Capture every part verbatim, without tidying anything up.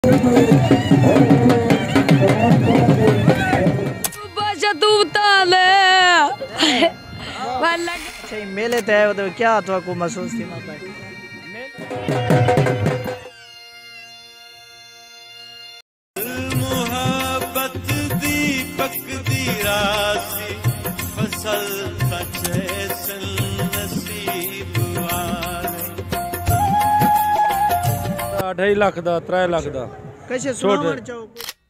अच्छा मेले ते आयो तो क्या तो को महसूस थी ना पाए मोहब्बत दीपक दी रासी फसल बचे सल नसीब वाले ढाई लाख दा त्रै लाख दा कैसे सुनावण चाहो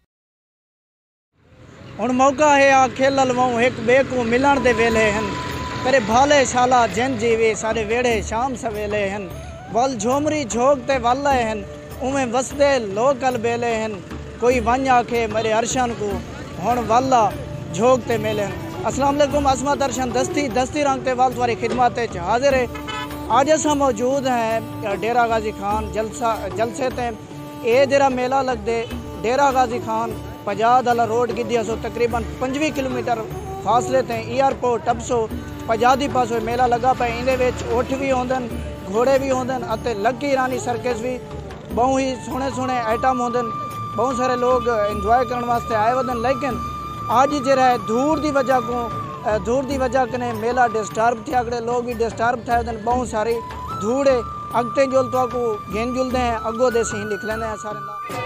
हुन मौका है आ खेल लवाऊं एक बे को मिलण दे वेले हन करे भाले शाला जन जीवे सारे वेड़े शाम सवेले हन वल झोमरी झोंकते वाले हन उमे वसदे लोकल बेले हन कोई वन आखे मेरे अरशन को हुन वाला झोंकते मेले हन। अस्सलाम वालेकुम असमत अरशन दस्ती दस्ती रंग ते वाल तुम्हारी खिदमत च हाजिर है। आज असा मौजूद हैं डेरा गाजी खान जलसा जलसे ते ये जरा मेला लगदे डेरा गाजी खान पजाद वाला रोड गिद्दी असो तकरीबन पंजवी किलोमीटर फासले ते एयरपोर्ट टपसो पजादी पासो मेला लगा पे इंदे विच उठ भी होंदन घोड़े भी होंदन अते लकी रानी सर्कस भी बहुत ही सोहने सोहने आइटम होंदन बहुत सारे लोग इंजॉय करने वास्ते आए वदन लेकिन आज जरा धूड़ की वजह को धूड़ की वजह कने मेला डिस्टर्ब थे अगड़े लोग भी डिस्टर्ब थे वदन बहुत सारी धूड़ है अगते जुल तो को गेंद जुलते हैं अगो दे सीन लिख लेंगे हैं सारे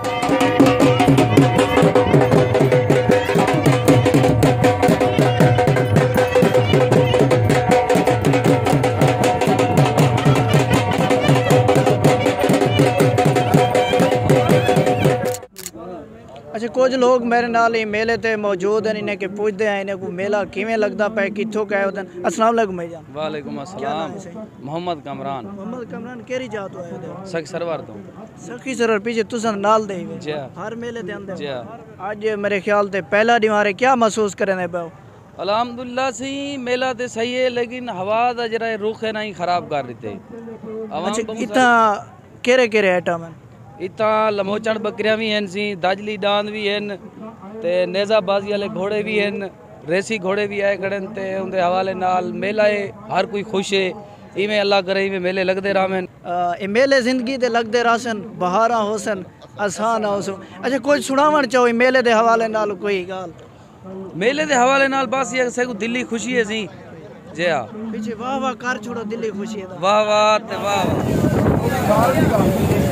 अच्छा कुछ लोग मेरे नाल ही मेले ते मौजूद हैं इन्हें के पूछते हैं इन्हें को मेला किवें लगदा पे किथों का है अस्सलाम वालेकुम भाईजान। वालेकुम अस्सलाम। मोहम्मद कमरान। मोहम्मद कमरान केरी जात तो आए थे सखी सरवर तो सखी सरवर पीछे तुसन नाल दे जी हर मेले दे अंदर जी आज मेरे ख्याल ते पहला दीवार क्या महसूस करने पाओ अल्हम्दुलिल्लाह सी मेला ते सही है लेकिन हवा दा जरा रुख है ना ही खराब कर देते अच्छा इतना केरे केरे आइटम है इतना लमोचण बकरियां भी हैं सी दाजली डांद भी हैं ते नेज़ाबाजी वाले घोड़े भी हैं रेसी घोड़े भी आए खड़े ते उनके हवाले नाल मेला है हर कोई खुश है इवें अल्लाह करे इवें मेले लगते रहन ए मेले जिंदगी ते लगते रहसन बहारा होसन आसान होसन। अच्छा कोई सुनावण चाहो मेले दे हवाले नाल कोई गाल मेले दे हवाले नाल बस ये से को दिल्ली खुशी है सी जी हां पीछे वाह वाह कर छोड़ो दिल्ली खुशी है वाह वाह ते वाह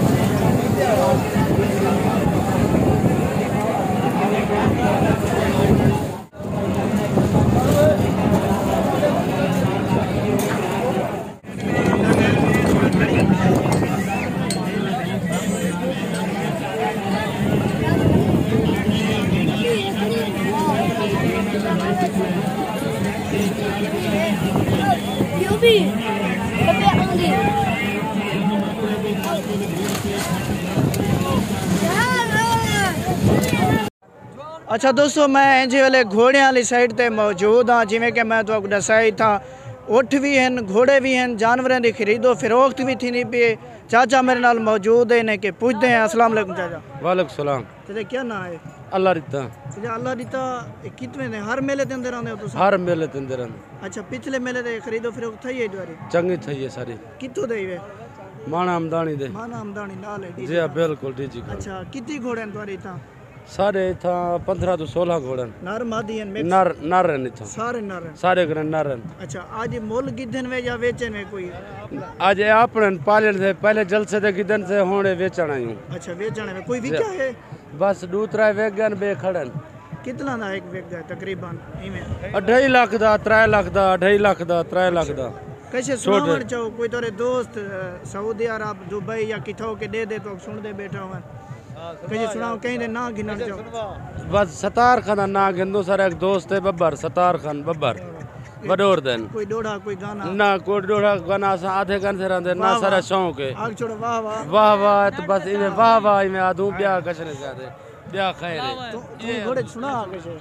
अच्छा दोस्तों मैं इंजे वाले घोड़े वाली साइड ते मौजूद हाँ जिमें कि मैं तो दसाई था उठ भी हैं घोड़े भी हैं जानवरों की खरीदो फिरोख्त भी थी नहीं पे चाचा मेरे नाल मौजूद है इन्हें के पूछते हैं अस्सलाम वालेकुम चाचा। वालेकुम सलाम। तेरे क्या नाम है अल्लाह रिता तेरे अल्लाह रिता कितने ने हर मेले के अंदर आने हो तुम हर मेले के अंदर अच्छा पिछले मेले ते खरीदो फिरोख्त थई है द्वारी चंगी थई है सारी कितों दे वे माना आमदानी दे माना आमदानी नाल है जी बिल्कुल जी जी अच्छा कितनी घोड़े द्वारी था सारे इथा पंद्रह तो सोलह घोड़न नर मादी हैं मिक्स नर नर हैं इथा सारे नर हैं सारे घरे नर हैं। अच्छा आज मोल गिद्धन वे या वेचन में कोई आज आपने पालन से पहले जलसे दे गिद्धन से होने बेचण आयूं अच्छा वेचन में कोई विका है बस दूसरा वेगन बे खड़न कितना ना एक वेग है तकरीबन इमे ढाई लाख दा त्रै लाख दा ढाई लाख दा त्रै लाख दा कैसे सुनावण चाहो कोई तोरे दोस्त सऊदी अरब दुबई या किथों के दे दे तो सुन दे बैठा हुआ कैसे सुनाओ कहीं दे ना गिनन चाहो बस सतार खान ना गिंदो सर एक दोस्त है बब्बर सतार खान बब्बर बडोर देन कोई डोड़ा कोई गाना ना कोई डोड़ा गाना सा आधे घंटे से रहंदे ना सारा शौक है आग छोड़ो वाह वाह वाह वाह तो बस इमे वाह वाह इमे आदू ब्याह कछने जादे ब्याह खैर है तो तू घोड़े सुना कैसे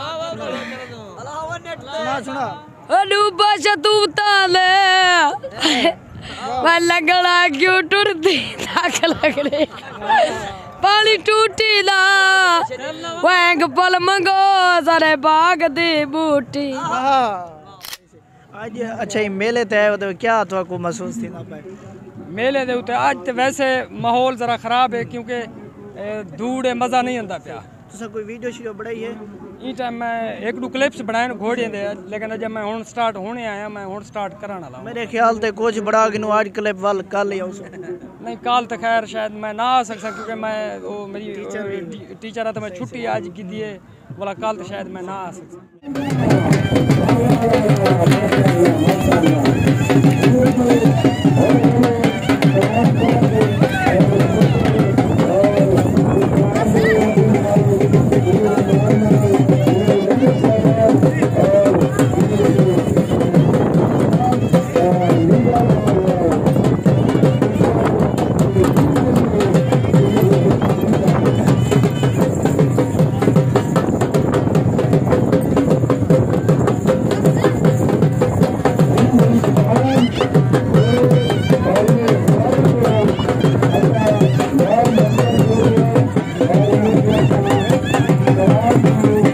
सुना सुना अनु बस तू ताले वाला गला क्यों टुरती ताक लग रे पानी टूटी दा वैंग पल मंगो सारे बाग दी बूटी आज अच्छा ये मेले ते आए तो क्या तो को महसूस थी ना पाए मेले दे उत्ते आज तो वैसे माहौल ज़रा ख़राब है क्योंकि दूड़ मज़ा नहीं आता पिया। तुसा कोई वीडियो शीडियो बनाई है? इस टाइम मैं एक दो क्लिप्स बनाए घोड़े दे, लेकिन जब मैं हुन स्टार्ट होने आया मैं हुन स्टार्ट कराना ला। मेरे ख्याल ते कुछ बड़ा गिनो आज क्लिप वाल कल ही आउसो। नहीं कल तो खैर शायद मैं ना आ सकता क्योंकि मैं वो मेरी टीचर है तो मैं छुट्टी आज की दी है, बोला कल तो शायद मैं ना आ सकता। Thank you.